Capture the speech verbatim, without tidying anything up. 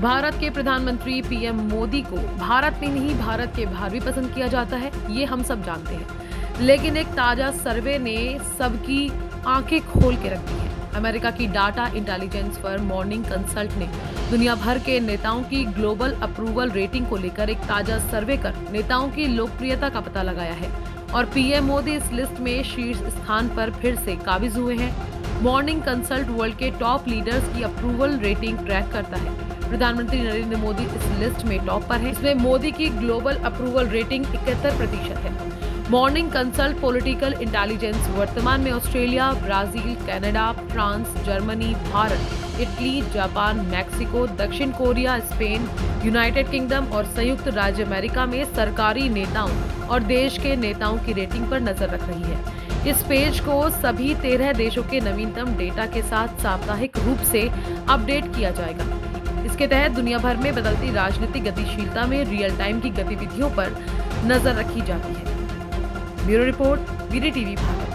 भारत के प्रधानमंत्री पीएम मोदी को भारत में नहीं भारत के बाहर भी पसंद किया जाता है, ये हम सब जानते हैं। लेकिन एक ताजा सर्वे ने सबकी आंखें खोल के रख दी है। अमेरिका की data intelligence firm Morning Consult ने दुनिया भर के नेताओं की ग्लोबल अप्रूवल रेटिंग को लेकर एक ताजा सर्वे कर नेताओं की लोकप्रियता का पता लगाया है और पीएम मोदी इस लिस्ट में शीर्ष स्थान पर फिर से काबिज हुए हैं। मॉर्निंग कंसल्ट वर्ल्ड के टॉप लीडर्स की अप्रूवल रेटिंग ट्रैक करता है। प्रधानमंत्री नरेंद्र मोदी इस लिस्ट में टॉप पर है। इसमें मोदी की ग्लोबल अप्रूवल रेटिंग इकहत्तर प्रतिशत है। मॉर्निंग कंसल्ट पॉलिटिकल इंटेलिजेंस वर्तमान में Australia, Brazil, Canada, France, Germany, Bharat, Italy, Japan, Mexico, दक्षिण कोरिया, स्पेन, यूनाइटेड किंगडम और संयुक्त राज्य अमेरिका में सरकारी नेताओं और देश के नेताओं की रेटिंग पर नजर रख रही है। इस पेज को सभी तेरह देशों के नवीनतम डेटा के साथ साप्ताहिक रूप से अपडेट किया जाएगा। इसके तहत दुनिया भर में बदलती राजनीतिक गतिशीलता में रियल टाइम की गतिविधियों पर नजर रखी जाती है। Bureau report, VD TV Bharat.